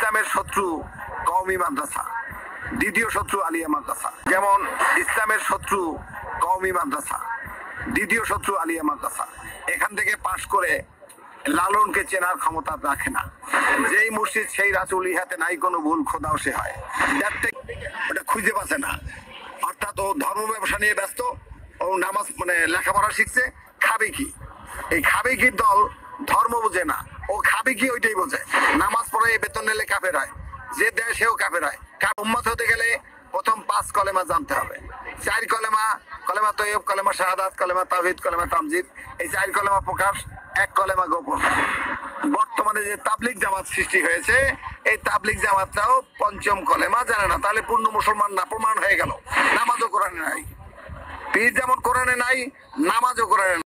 ইসলামের শত্রু কওমি মাদ্রাসা, দ্বিতীয় শত্রু আলিয়া মাদ্রাসা। যেমন ইসলামের শত্রু কওমি মাদ্রাসা, দ্বিতীয় শত্রু আলিয়া মাদ্রাসা। এখান থেকে পাশ করে লালনকে চেনার ক্ষমতা রাখে না। যেই মুর্শিদ সেই রাসূল, ইহাতে নাই কোনো ভুল, খোদাও সে হয়। ওটা খুঁজে পাচ্ছে না। অর্থাৎ ও ধর্ম ব্যবসা নিয়ে ব্যস্ত, ও নামাজ মানে লেখাপড়া শিখছে। খাবে কি? এই খাবে কি দল ধর্ম বোঝে না, ও খাবে কি ওইটাই বোঝে। নামাজ পড়ে বেতন নিলে কাফের হয়, যে দেয় সেও কাফের হয়। উম্মত হতে গেলে প্রথম 5 কলেমা জানতে হবে। 4 কলেমা, কলেমা তৈয়ব, কলেমা শাহাদাত, কলেমা তাওহীদ, কলেমা তামজিদ। এই 4 কলেমা প্রকাশ, 1 কলেমা গোপন। বর্তমানে যে তাবলিগ জামাত সৃষ্টি হয়েছে, এই তাবলিগ জামাতটাও 5ম কলেমা জানে না। তাহলে পূর্ণ মুসলমান না, প্রমাণ হয়ে গেল। নামাজও কোরআনে নাই, পীর যেমন কোরআনে নাই, নামাজও কোরআনে নাই।